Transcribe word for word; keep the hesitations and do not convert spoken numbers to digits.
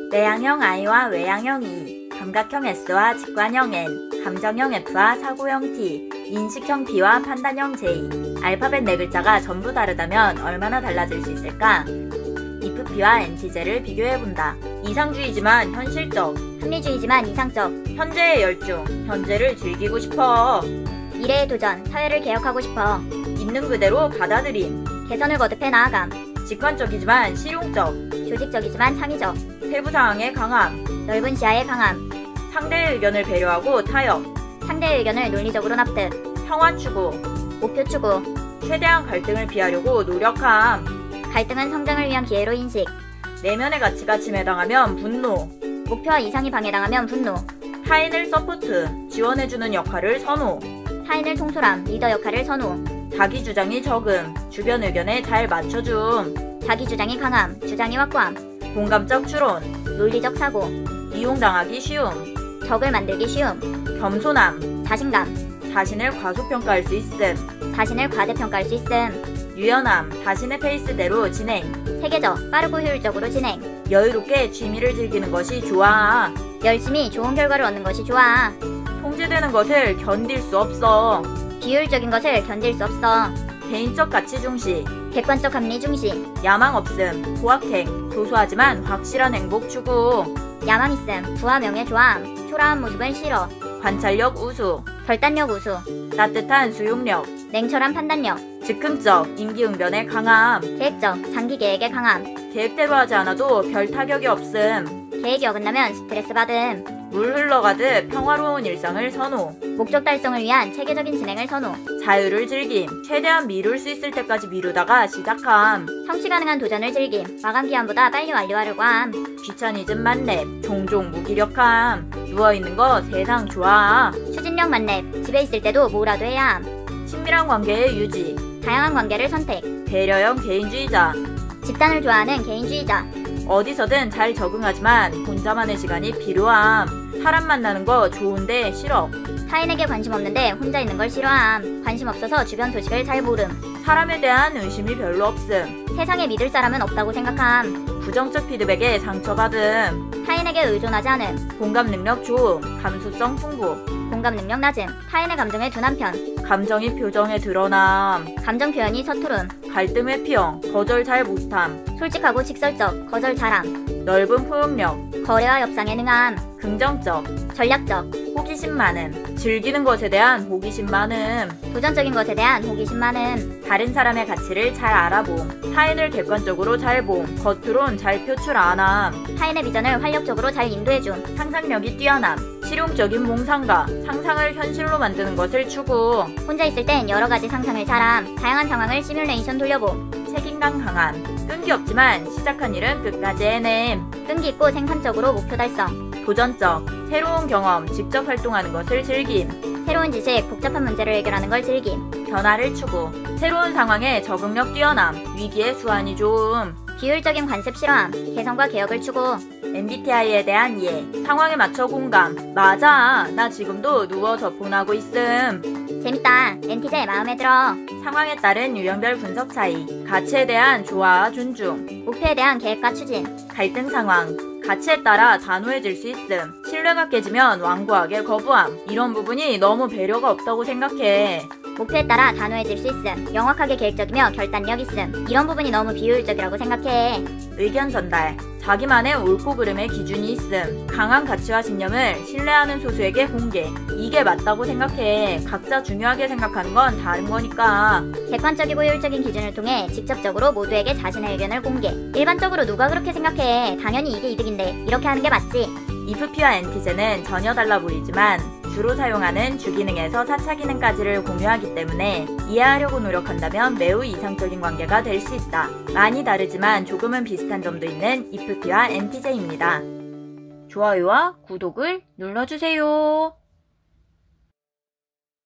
내향형 I와 외향형 E, 감각형 S와 직관형 N, 감정형 F와 사고형 T, 인식형 P와 판단형 J. 알파벳 네 글자가 전부 다르다면 얼마나 달라질 수 있을까? 이프피와 엔티제를 비교해본다. 이상주의지만 현실적, 합리주의지만 이상적, 현재에 열중, 현재를 즐기고 싶어. 미래에 도전, 사회를 개혁하고 싶어. 있는 그대로 받아들임, 개선을 거듭해 나아감, 직관적이지만 실용적, 조직적이지만 창의적, 세부 사항의 강함, 넓은 시야의 강함, 상대의 의견을 배려하고 타협, 상대의 의견을 논리적으로 납득, 평화 추구, 목표 추구, 최대한 갈등을 피하려고 노력함, 갈등은 성장을 위한 기회로 인식, 내면의 가치가 침해당하면 분노, 목표와 이상이 방해당하면 분노, 타인을 서포트, 지원해주는 역할을 선호, 타인을 통솔함, 리더 역할을 선호, 자기 주장이 적음, 주변 의견에 잘 맞춰줌, 자기 주장이 강함, 주장이 확고함, 공감적 추론, 논리적 사고, 이용당하기 쉬움, 적을 만들기 쉬움, 겸손함, 자신감, 자신을 과소평가할 수 있음, 자신을 과대평가할 수 있음, 유연함, 자신의 페이스대로 진행, 세계적, 빠르고 효율적으로 진행, 여유롭게 취미를 즐기는 것이 좋아, 열심히 좋은 결과를 얻는 것이 좋아, 통제되는 것을 견딜 수 없어, 비효율적인 것을 견딜 수 없어, 개인적 가치 중시, 객관적 합리 중시, 야망 없음, 소확행, 소소하지만 확실한 행복 추구, 야망 있음, 부와 명예 좋아함, 초라한 모습은 싫어, 관찰력 우수, 결단력 우수, 따뜻한 수용력, 냉철한 판단력, 즉흥적, 임기응변에 강함, 계획적, 장기 계획에 강함, 계획대로 하지 않아도 별 타격이 없음, 계획이 어긋나면 스트레스 받음, 물 흘러가듯 평화로운 일상을 선호, 목적 달성을 위한 체계적인 진행을 선호, 자유를 즐김, 최대한 미룰 수 있을 때까지 미루다가 시작함, 성취 가능한 도전을 즐김, 마감 기한보다 빨리 완료하려고 함, 귀차니즘 만렙, 종종 무기력함, 누워있는 거 세상 좋아, 추진력 만렙, 집에 있을 때도 뭐라도 해야 함, 친밀한 관계의 유지, 다양한 관계를 선택, 배려형 개인주의자, 집단을 좋아하는 개인주의자, 어디서든 잘 적응하지만 혼자만의 시간이 필요함, 사람 만나는 거 좋은데 싫어, 타인에게 관심 없는데 혼자 있는 걸 싫어함, 관심 없어서 주변 소식을 잘 모름, 사람에 대한 의심이 별로 없음, 세상에 믿을 사람은 없다고 생각함, 부정적 피드백에 상처받음, 타인에게 의존하지 않음, 공감 능력 좋음, 감수성 풍부, 공감 능력 낮음, 타인의 감정에 둔한 편, 감정이 표정에 드러남, 감정 표현이 서투름, 갈등 회피형, 거절 잘 못함, 솔직하고 직설적, 거절 잘함, 넓은 포용력, 거래와 협상에 능함, 긍정적, 전략적, 호기심 많음, 즐기는 것에 대한 호기심 많음, 도전적인 것에 대한 호기심 많음, 다른 사람의 가치를 잘 알아봄, 타인을 객관적으로 잘 봄, 겉으론 잘 표출 안함, 타인의 비전을 활력적으로 잘 인도해줌, 상상력이 뛰어남, 실용적인 몽상가, 상상을 현실로 만드는 것을 추구, 혼자 있을 땐 여러 가지 상상을 잘함, 다양한 상황을 시뮬레이션 돌려봄, 책임감 강함, 끈기 없지만 시작한 일은 끝까지 해냄, 끈기 있고 생산적으로 목표 달성, 도전적, 새로운 경험, 직접 활동하는 것을 즐김, 새로운 지식, 복잡한 문제를 해결하는 걸 즐김, 변화를 추구, 새로운 상황에 적응력 뛰어남, 위기에 수완이 좋음, 비효율적인 관습 싫어함, 개선과 개혁을 추구, 엠비티아이에 대한 이해, 상황에 맞춰 공감, 맞아, 나 지금도 누워서 폰하고 있음, 재밌다, 엔티제 마음에 들어, 상황에 따른 유형별 분석 차이, 가치에 대한 조화와 존중, 목표에 대한 계획과 추진, 갈등 상황, 가치에 따라 단호해질 수 있음, 신뢰가 깨지면 완고하게 거부함, 이런 부분이 너무 배려가 없다고 생각해. 목표에 따라 단호해질 수 있음, 명확하게 계획적이며 결단력 있음, 이런 부분이 너무 비효율적이라고 생각해. 의견 전달, 자기만의 옳고 그름의 기준이 있음, 강한 가치와 신념을 신뢰하는 소수에게 공개, 이게 맞다고 생각해. 각자 중요하게 생각하는 건 다른 거니까. 객관적이고 효율적인 기준을 통해 직접적으로 모두에게 자신의 의견을 공개, 일반적으로 누가 그렇게 생각해, 당연히 이게 이득인데 이렇게 하는 게 맞지. 이프피와 엔티제는 전혀 달라 보이지만 주로 사용하는 주기능에서 사 차 기능까지를 공유하기 때문에 이해하려고 노력한다면 매우 이상적인 관계가 될 수 있다. 많이 다르지만 조금은 비슷한 점도 있는 이프피와 엔티제입니다. 좋아요와 구독을 눌러주세요.